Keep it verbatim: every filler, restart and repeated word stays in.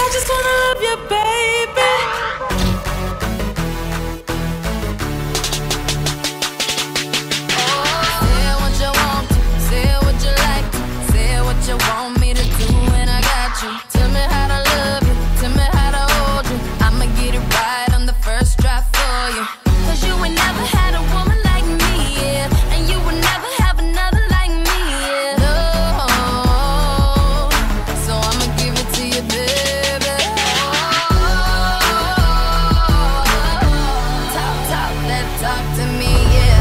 I just wanna love you, baby. Say what you want to, say what you like to, say what you want me to do, and I got you. Tell me how to love you, tell me how to hold you. I'ma get it right on the first try for you. Cause you ain't never had a woman like me, yeah. And you will never have another like me, yeah. No, so I'ma give it to you, baby. Talk, talk, that talk to me, yeah.